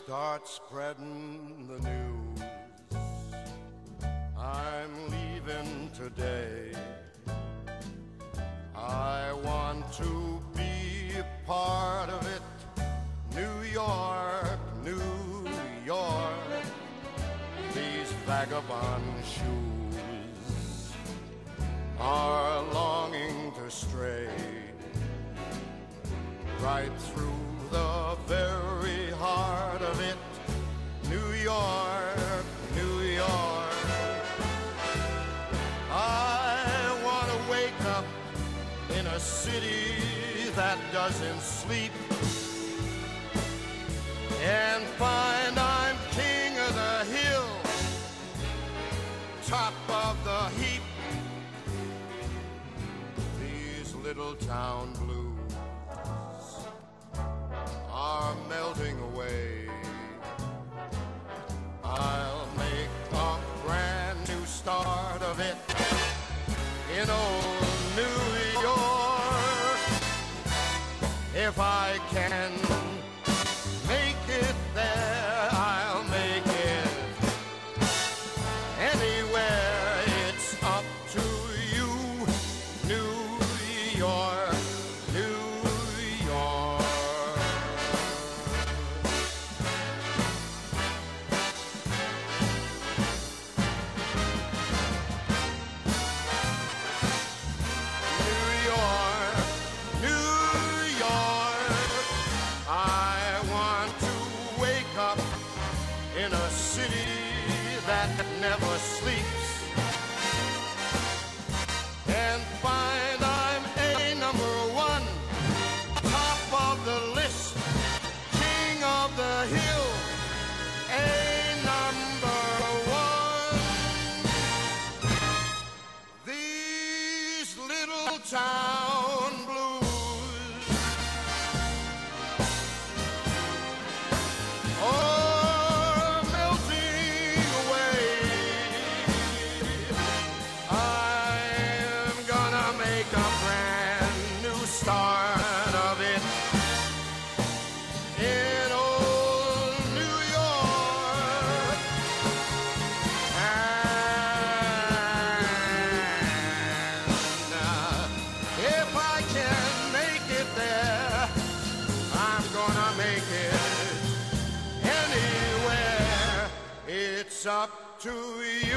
start spreading the news. I'm leaving today. I want to be a part of it. New York, New York, these vagabond shoes are longing to stray right through the very heart of it. New York, New York, I want to wake up in a city that doesn't sleep and find I'm king of the hill, top of the heap. These little town blues are melting away. I'll make a brand new start of it in old New York. If I can make it there, I'll make it anywhere. It's up to you, New York, New York. In a city that never sleeps and find I'm a number one, top of the list, king of the hill, a number one. These little town blues, oh, make a brand new start of it in old New York. And if I can make it there, I'm gonna make it anywhere. It's up to you.